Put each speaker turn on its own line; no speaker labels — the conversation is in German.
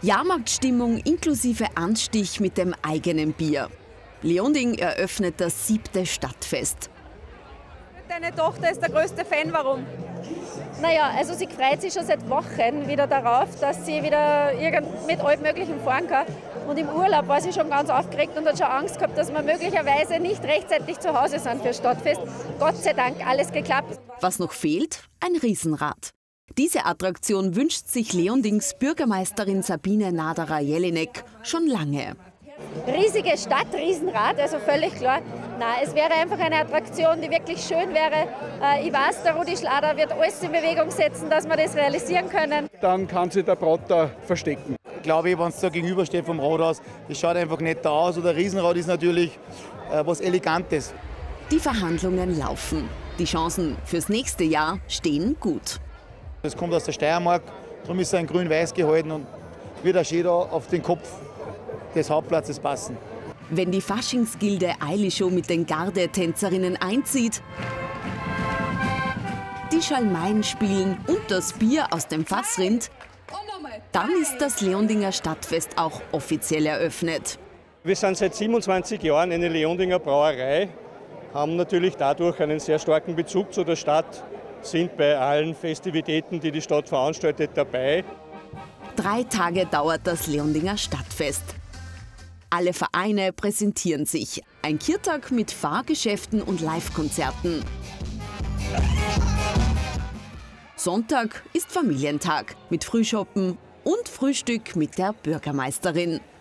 Jahrmarktstimmung inklusive Anstich mit dem eigenen Bier. Leonding eröffnet das 7. Stadtfest.
Deine Tochter ist der größte Fan, warum?
Naja, also sie freut sich schon seit Wochen wieder darauf, dass sie wieder mit allem Möglichen fahren kann. Und im Urlaub war sie schon ganz aufgeregt und hat schon Angst gehabt, dass wir möglicherweise nicht rechtzeitig zu Hause sind für das Stadtfest. Gott sei Dank alles geklappt.
Was noch fehlt? Ein Riesenrad. Diese Attraktion wünscht sich Leondings Bürgermeisterin Sabine Naderer-Jelinek schon lange.
Riesige Stadt, Riesenrad, also völlig klar. Nein, es wäre einfach eine Attraktion, die wirklich schön wäre. Ich weiß, der Rudi Schlader wird alles in Bewegung setzen, dass wir das realisieren können.
Dann kann sich der Prater verstecken.
Glaube ich, wenn es da gegenübersteht vom Rathaus, das schaut einfach netter aus. Oder Riesenrad ist natürlich was Elegantes.
Die Verhandlungen laufen. Die Chancen fürs nächste Jahr stehen gut.
Das kommt aus der Steiermark, darum ist es in grün-weiß gehalten und wird auch schön da auf den Kopf des Hauptplatzes passen.
Wenn die Faschingsgilde Eili-Show mit den Gardetänzerinnen einzieht, die Schalmeien spielen und das Bier aus dem Fass rinnt, dann ist das Leondinger Stadtfest auch offiziell eröffnet.
Wir sind seit 27 Jahren eine Leondinger Brauerei, haben natürlich dadurch einen sehr starken Bezug zu der Stadt, sind bei allen Festivitäten, die die Stadt veranstaltet, dabei.
3 Tage dauert das Leondinger Stadtfest. Alle Vereine präsentieren sich. Ein Kirtag mit Fahrgeschäften und Live-Konzerten. Sonntag ist Familientag mit Frühschoppen und Frühstück mit der Bürgermeisterin.